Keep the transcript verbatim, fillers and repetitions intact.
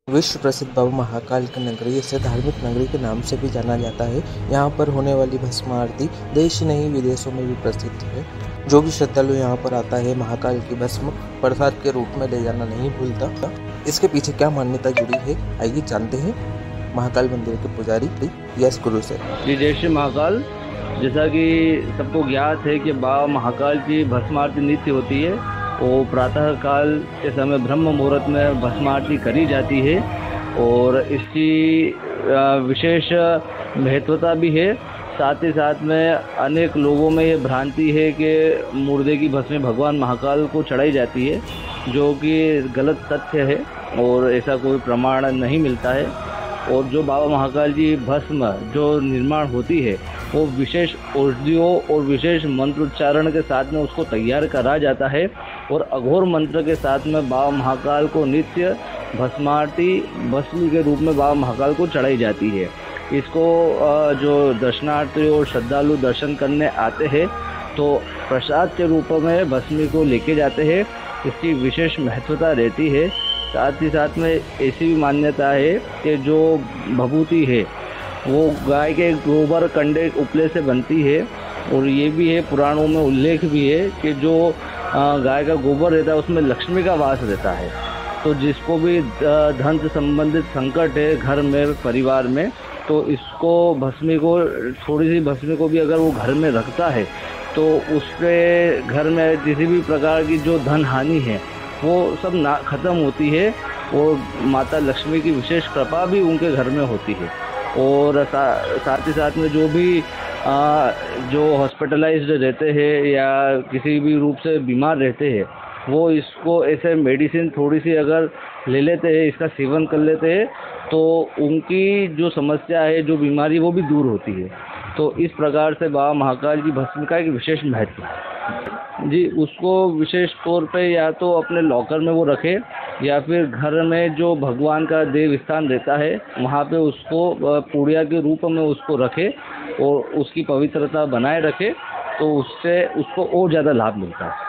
विश्व प्रसिद्ध बाबा महाकाल की नगरी इसे धार्मिक नगरी के नाम से भी जाना जाता है। यहाँ पर होने वाली भस्म आरती देश ही नहीं विदेशों में भी प्रसिद्ध है। जो भी श्रद्धालु यहाँ पर आता है महाकाल की भस्म प्रसाद के रूप में ले जाना नहीं भूलता। इसके पीछे क्या मान्यता जुड़ी है, आइए जानते हैं महाकाल मंदिर के पुजारी यश गुरु से। श्री जय श्री महाकाल। जैसा कि सबको ज्ञात है कि बाबा महाकाल की भस्म आरती नित्य होती है। वो प्रातः काल के समय ब्रह्म मुहूर्त में भस्म आरती करी जाती है और इसकी विशेष महत्वता भी है। साथ ही साथ में अनेक लोगों में ये भ्रांति है कि मुर्दे की भस्म भगवान महाकाल को चढ़ाई जाती है, जो कि गलत तथ्य है और ऐसा कोई प्रमाण नहीं मिलता है। और जो बाबा महाकाल की भस्म जो निर्माण होती है वो विशेष औषधियों और विशेष मंत्रोच्चारण के साथ में उसको तैयार करा जाता है और अघोर मंत्र के साथ में बाबा महाकाल को नित्य भस्मारती भस्म के रूप में बाबा महाकाल को चढ़ाई जाती है। इसको जो दर्शनार्थी और श्रद्धालु दर्शन करने आते हैं तो प्रसाद के रूप में भस्मी को लेके जाते हैं। इसकी विशेष महत्वता रहती है। साथ ही साथ में ऐसी भी मान्यता है कि जो भभूति है वो गाय के गोबर कंडे उपले से बनती है और ये भी है, पुराणों में उल्लेख भी है कि जो गाय का गोबर रहता है उसमें लक्ष्मी का वास रहता है। तो जिसको भी धन से संबंधित संकट है घर में परिवार में, तो इसको भस्मी को थोड़ी सी भस्मी को भी अगर वो घर में रखता है तो उसके घर में किसी भी प्रकार की जो धन हानि है वो सब ना ख़त्म होती है और माता लक्ष्मी की विशेष कृपा भी उनके घर में होती है। और सा, साथ ही साथ में जो भी आ, जो हॉस्पिटलाइज्ड रहते हैं या किसी भी रूप से बीमार रहते हैं वो इसको ऐसे मेडिसिन थोड़ी सी अगर ले लेते हैं, इसका सेवन कर लेते हैं तो उनकी जो समस्या है, जो बीमारी, वो भी दूर होती है। तो इस प्रकार से बाबा महाकाल की भस्म का एक विशेष महत्व है जी। उसको विशेष तौर पे या तो अपने लॉकर में वो रखे या फिर घर में जो भगवान का देव स्थान रहता है वहाँ पे उसको पूड़िया के रूप में उसको रखे और उसकी पवित्रता बनाए रखे, तो उससे उसको और ज़्यादा लाभ मिलता है।